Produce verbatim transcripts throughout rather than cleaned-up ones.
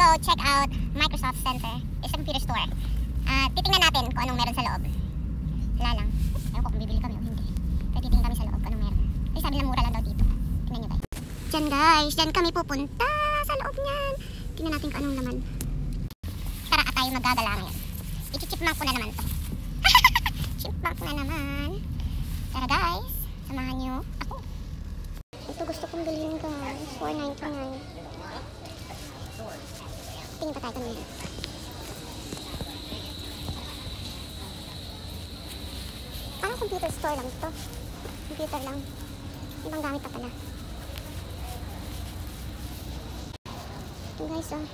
check out Microsoft Center. It's a computer store. Uh, titingnan natin kung anong meron sa loob. Wala lang. Ewan ko kung bibili kami o hindi. Pero titingnan kami sa loob kung anong meron. Kasi sabi lang mura lang daw dito. Tingnan nyo guys. Diyan guys, diyan kami pupunta sa loob niyan. Tingnan natin kung anong laman. Tara at tayo magagala ngayon. I-chipmunk ko na naman to. Chipmunk na naman. Tara guys, samahan nyo ako. Ito gusto kong bilhin guys. four ninety-nine. Tingin pa tayo kanina. Parang computer store lang ito. Computer lang. Ibang gamit pa pala. Ito guys oh.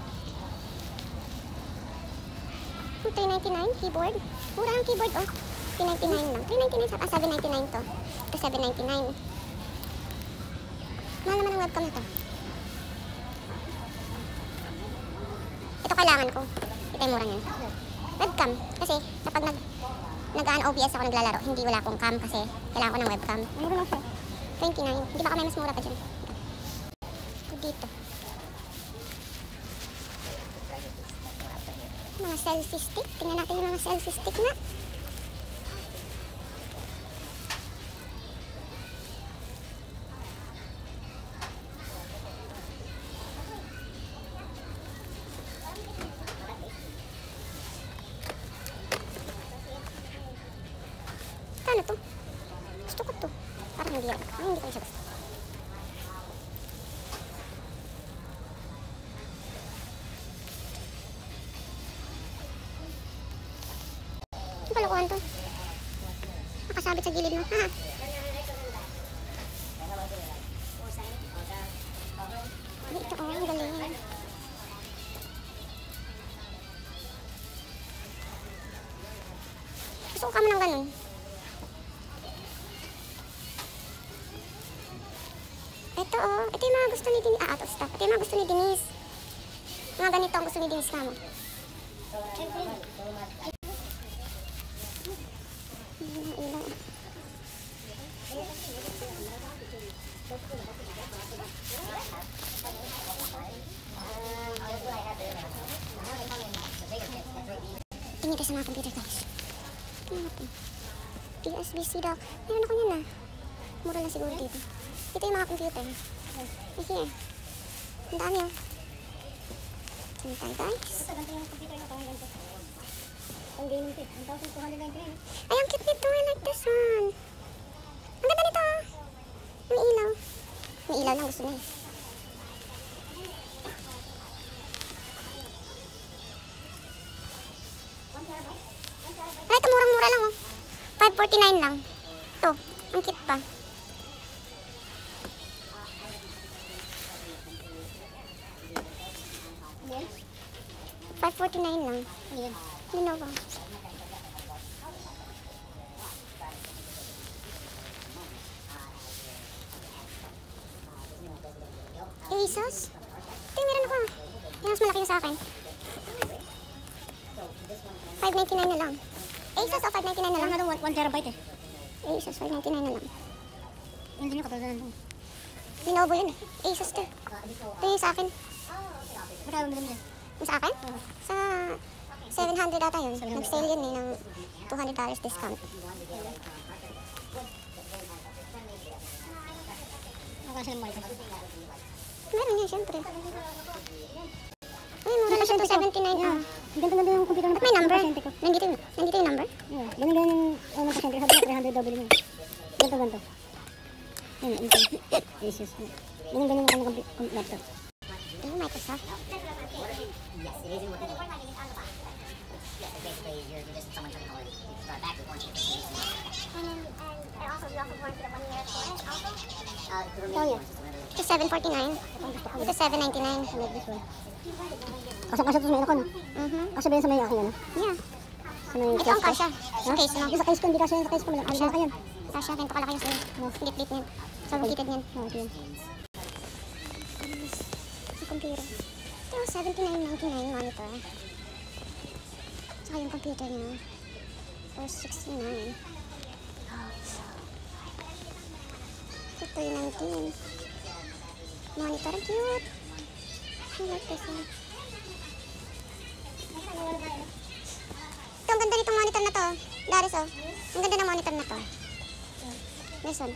three ninety-nine keyboard. Mura ang keyboard oh. three ninety-nine lang. three ninety-nine sa seven ninety-nine to. Ito seven ninety-nine. Mahal naman ang webcam na to. Ito kailangan ko. Ito yung mura niyan. Webcam. Kasi kapag nag nag-O B S ako naglalaro, hindi wala akong cam kasi kailangan ko ng webcam. Mura lang siya. twenty-nine. Hindi ba ka may mas mura pa dyan? Ito dito. Mga selfie stick. Tingnan natin yung mga selfie stick na. Ano to? Gusto ko to. Parang hindi yan. Ay, hindi ko siya gusto. Ang kalokohan to. Nakasabit sa gilid mo. Ha? Ay, ito oh. Ang galing. Gusto ko kamo ng ganun. Ito oh, ito yung mga gusto ni Denise. Ah, out of stock. Ito yung mga gusto ni Denise. Mga ganito ang gusto ni Denise kamo. Ilaw. Tingin tayo sa mga computer guys. Tingnan natin. U S B C dock. Meron ako yan ah. Mura lang siguro dito. Ito yung mga computer. Ay, here. Ang dami oh. Tingnan tayo guys. Ay, ang cute nito. I like this one. Ang ganda nito oh. May ilaw. May ilaw lang gusto niya eh. Ay, ito murang-mura lang oh. five forty-nine lang. Ito, ang cute pa. five forty-nine lang. Ayan. Lenovo. Asus. Ito yung meron ako. Yung mas malaki yung sa akin. five ninety-nine na lang. Asus o five ninety-nine na lang? Ano one terabyte eh. Asus five ninety-nine na lang. Hindi nyo katulad na. Lenovo yun eh. Asus to. Ito yung sa akin. Magkano mo din? Yung sa akin? Uh-huh. Sa seven hundred ata yun. Nag-sale yun eh ng two hundred dollars discount. Meron yun syempre. Ay, mura lang siya two seventy-nine. Ah. Ganda-ganda yung computer. Ba't may number? Nandito yung, nandito yung number? Yeah. Ganun-ganun yung uh, magkasente. Sabi na three hundred W yun. Ganto-ganto. Yan, ito. Asus. Ganun-ganun yung kanyang laptop. Ano, Microsoft? Yes, it is in what they do. Yes, basically you're just someone trying to start back with warranty. And then, and also you also warranty the one year storage also? Uh, the Oh yeah. Ito seven forty-nine. Ito seven ninety-nine. Kasya-kasya ito sa may ako, no? Mhm. Kasya ba yun sa may akin, ano? Yeah. Sa may Ito ang kasya. Sa case mo. Yung sa case ko, hindi kasya yung sa case ko. Malaki malaki yan. Kasya, ganito kalaki yung sa'yo. Lit-lit niyan. Sa bukitid niyan. Oo, ito yun. Yung computer. Ito, seventy-nine ninety-nine monitor. Saka yung computer niya. four sixty-nine. Ito yung nineteen. Monitor, cute. I like this one. Ito, ang ganda nitong monitor na to. Darius, oh. Ang ganda ng monitor na to. Listen.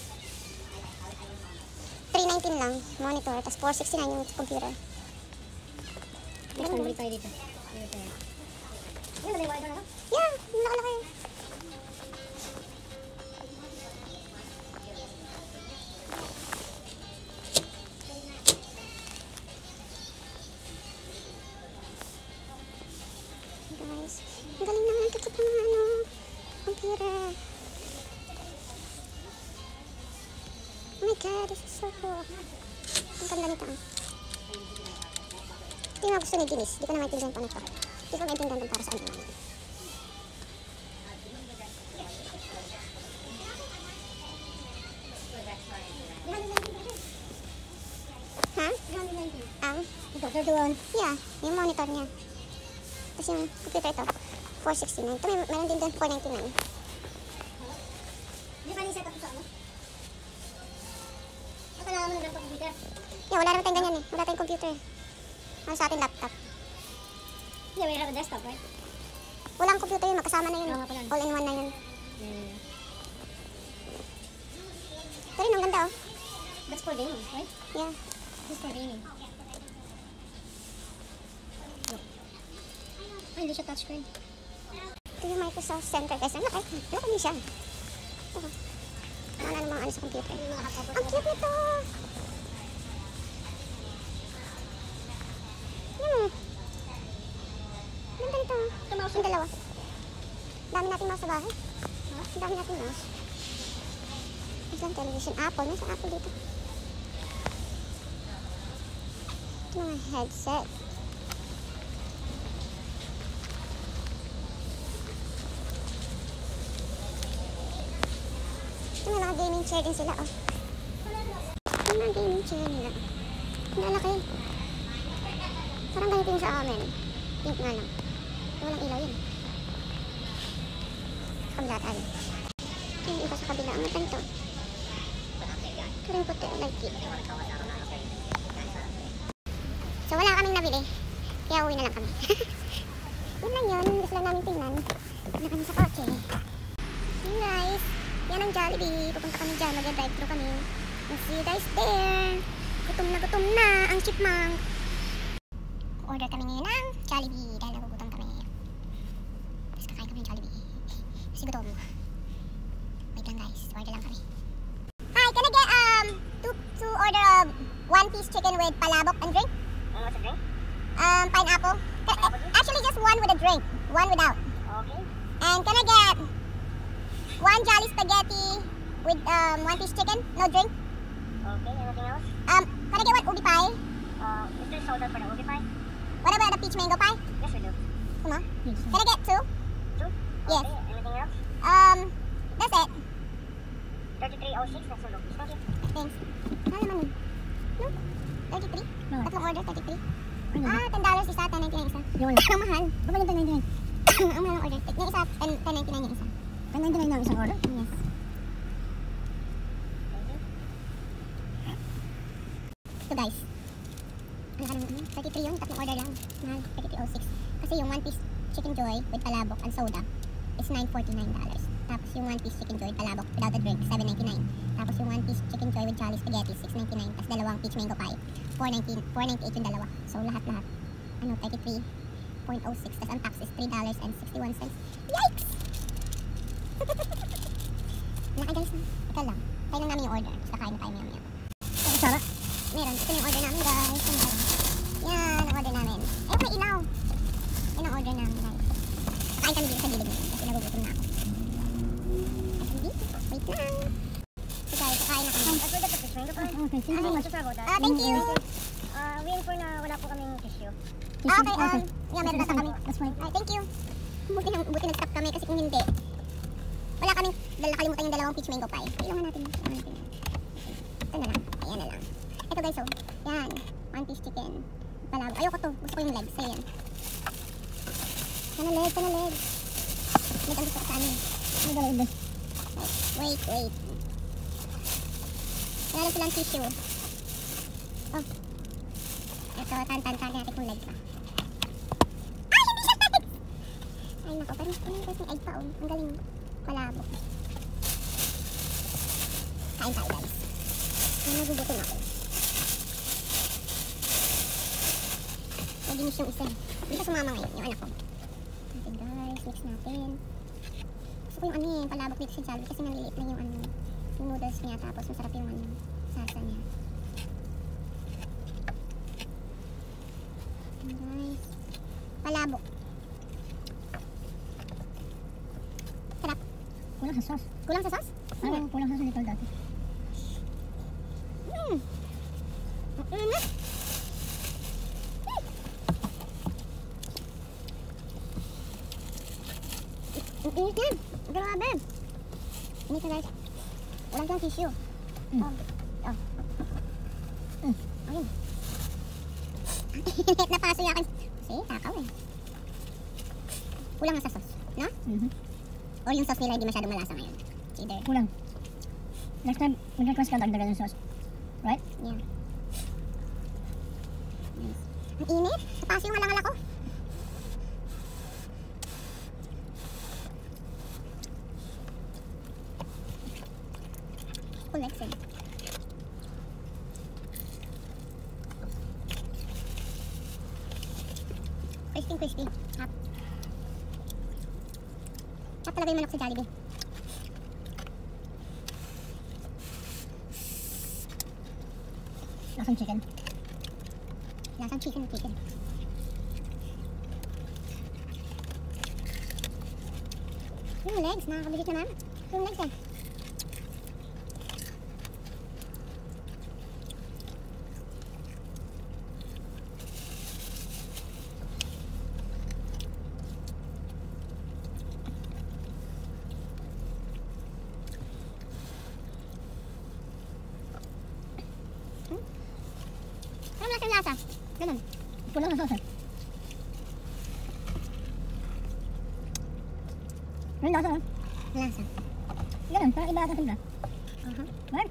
three nineteen lang, monitor. Tapos four sixty-nine yung computer. Next time, balik tayo dito. Ano ba yung order na to? Yeah, yung nakalaki. Guys, ang galing naman kakit ng ano, computer. Oh my god, this is so cool. Ang ganda nito. Hindi nga gusto ni Ginis. Hindi ko na maintindihan pa nito. Hindi ko maintindihan kung para saan naman. Ha? Ang? Ito, thirty-one. Yeah, yung monitor niya. Tapos yung computer ito, four sixty-nine. Ito may meron din doon, four ninety-nine. Hindi pa rin set up sa ano? Ang kailangan mo ng ganito computer. Yeah, wala naman tayong ganyan eh. Wala tayong computer eh. Ano sa ating laptop. Yeah, we have a desktop, right? Walang computer yun, magkasama na yun. Oo nga pala. All in one na yun. Yeah. Pero yun, ang ganda oh. That's for gaming, right? Yeah. This is for gaming. Look. Ay, hindi siya touchscreen. Ito yung Microsoft Center guys. Ang laki. Laki din siya. Ito. Wala namang ano sa computer. Ang cute nito. Hmm. Ganda nito. Ito mouse Yung dalawa. Dami natin mouse sa bahay. Ha? Ang dami natin mouse. Isang television. Apple. May isang Apple dito. Ito mga headset. Ito may mga gaming chair din sila, oh. Ito mga gaming chair nila. Ang lalaki. Parang ganito yung sa amin. Pink nga lang. Ito walang ilaw yun. Sa kabila tayo. Ito yung iba sa kabila. Ang ganito. Ito rin puti. Like it. So wala kaming nabili. Kaya uwi na lang kami. Yun lang yun. Gusto lang namin tingnan. Na kami sa kotse. Yun guys. Yan ang Jollibee. Pupunta kami dyan. Mag-drive-thru kami. We'll see you guys there. Gutom na gutom na ang chipmunk. Order kami ngayon ng Jollibee dahil nagugutom kami. Tapos kakain kami ng Jollibee. Kasi gutom. Wait lang guys. Order lang kami. Hi, can I get um two, two order of one piece chicken with palabok and drink? And what's the drink? Um, pineapple. Can, uh, actually just one with a drink. One without. Okay. And can I get one Jolly spaghetti with um one piece chicken? No drink? Okay, anything else? Um, can I get one ubi pie? Uh, is there soda for the ubi pie? What about the peach mango pie? Yes, we do. Come on. Can I get two? Two? Yes. Okay, anything else? Um, that's it. thirty-three oh six, that's the rupees. Thank you. Thanks. Ano naman yun? No? thirty-three? No. Tatlong order, thirty-three? Ano? Ah, ten dollars isa, ten ninety-nine isa. Yung wala. Ang mahal. Ba't ba yung ten ninety-nine? Ang mahal ng order. Yung isa, ten ninety-nine yung isa. ten ninety-nine na ang isang order? Yes. So guys, ano ka naman, thirty-three yun, tatlong order lang. Mahal, thirty-three oh six. Kasi yung one piece chicken joy with palabok and soda is nine forty-nine dollars. Tapos yung one piece chicken joy with palabok without a drink, seven ninety-nine. Tapos yung one piece chicken joy with Jolly spaghetti, six ninety-nine. Tapos dalawang peach mango pie, four ninety-eight yung dalawa. So lahat-lahat, ano, thirty-three oh six. Tapos ang tax is three dollars and sixty-one cents. Yikes! Laki guys, ika lang. Tayo lang namin yung order. Tapos kakain na tayo maya-maya. Ang sarap. Meron. Ito na yung order namin guys. Ito meron. Yan ang order namin. Ayun may ilaw. Yan ang order namin guys. Kain kami dito sa gilid ngayon kasi nagugutom na ako. Kain kami dito. Wait lang. So guys, kakain na kami. I've ordered the fish mango pie. Okay, thank you so much. Sorry about that. Ah, thank you. Uh, we inform na wala po kaming tissue. Ah, okay, um, yeah, meron na kami. That's fine. Ay, thank you. Buti, nang, buti nag-stop kami kasi kung hindi, wala kaming, dahil nakalimutan yung dalawang peach mango pie. Kailangan natin. Kailangan natin. Ito na lang. Ayan na lang. Ito guys, oh. Yan. One piece chicken. Palabok. Ayoko to. Gusto ko yung legs. Sa'yo yan. Sana leg, sana leg. Leg ang gusto ko sa amin. Ano ba ito? Wait, wait. Wala na silang tissue. Oh. Ito, tan-tan-tan natin kung leg pa. Ay, hindi siya Ay nako, parang ano guys, may egg pa oh. Ang galing palabok. Kain tayo guys. May nagugutom ako. Naginis yung isa. Hindi ka sumama ngayon, yung anak ko. Natin guys, mix natin. Gusto ko yung ano eh, palabok dito sa Jollibee kasi naliliit lang yung ano, yung noodles niya, tapos masarap yung ano, salsa niya. Ayan guys. Palabok. Sarap. Kulang sa sauce. Kulang sa sauce? Oo, kulang sa little dati. Hmm. Ang init. Ang init yan. Grabe. Init na guys. Walang siyang tissue. Mm. Oh. Oh. Mm. Ayun. Init na paso yakin. See, takaw eh. Kulang na sa sauce, no? Mhm. Or yung sauce nila hindi masyadong malasa ngayon. Either. Kulang. Next time, mag-request ka dagdagan ng sauce. Right? Yeah. Nice. Ang init. Napaso yung halangala ko. Full legs eh. Crispy crispy. Hot. Hot talaga yung manok sa Jollibee. Lasang chicken. Lasang chicken na chicken. Yung legs, nakakabigit naman. Yung legs eh. Hmm? Ano lasa yung lasa? Ganun. Kulang sa sauce. Yung lasa, oh. Lasa. Ganun, parang iba ata sila. Aha. Right?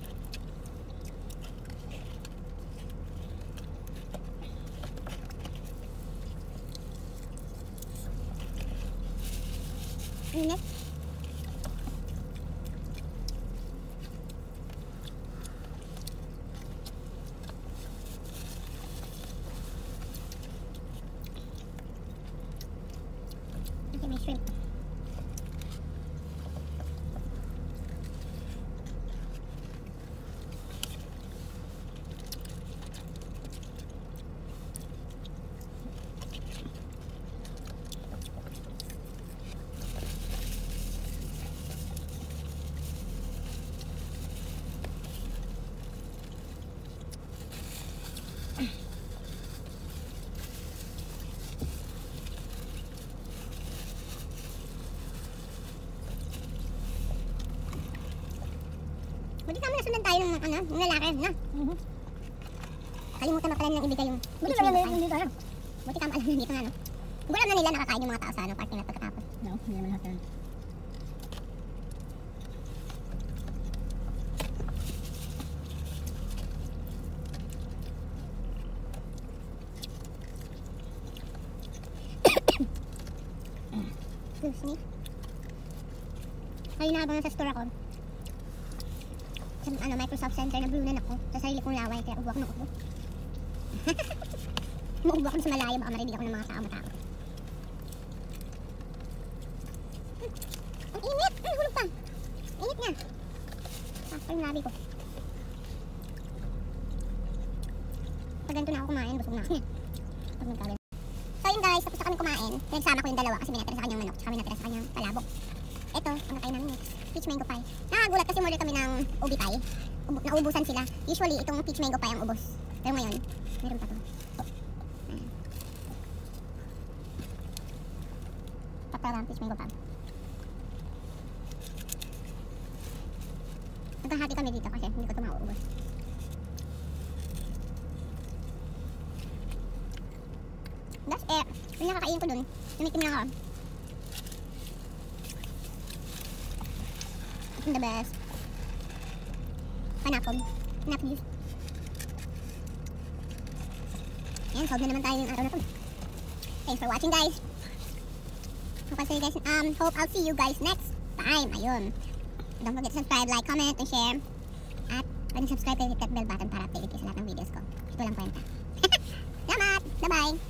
Init. Okay, may shrimp. Buti kami nasundan tayo ng ano, ng lalaki, no? Mhm. Kalimutan na pala nilang ibigay yung Buti picture pala ng na hindi tayo. Buti kami alam na dito nga, no? Siguro alam na nila nakakain yung mga tao sa ano, parking lot pagkatapos. No, hindi naman lahat yun. Excuse me. Ayun na habang nasa store ako. Sa ano, Microsoft Center, nablunan ako sa sarili kong laway, kaya ubo ako ng ubo. Maubo ako sa malayo, baka marinig ako ng mga tao matao. Hmm, ang init! Ay, hulog pa! Init niya! Sakto yung labi ko. Pag ganito na ako kumain, busog na ako niya. Pag nagkawin. So yun guys, tapos na kami kumain. Pinagsama ko yung dalawa kasi may natira sa kanyang manok, tsaka may natira sa kanyang palabok. Ito, ang nakain namin next. Peach mango pie. Nakagulat kasi order kami ng ubi pie. Ubu naubusan sila. Usually, itong peach mango pie ang ubos. Pero ngayon, meron pa to. Ayan. Paparang peach mango pie. Nagkahati kami dito kasi hindi ko ito mauubos. That's it. Yung nakakain ko dun, tumikim lang ako. It's the best. Panakog. Panakog juice. Ayan, solve na naman tayo yung araw na to. Thanks for watching guys. Hope I'll see you guys, um, hope I'll see you guys next time. Ayun. Don't forget to subscribe, like, comment, and share. At pwede subscribe and hit that bell button para updated kayo sa lahat ng videos ko. Ito lang kwenta. Salamat! Bye-bye!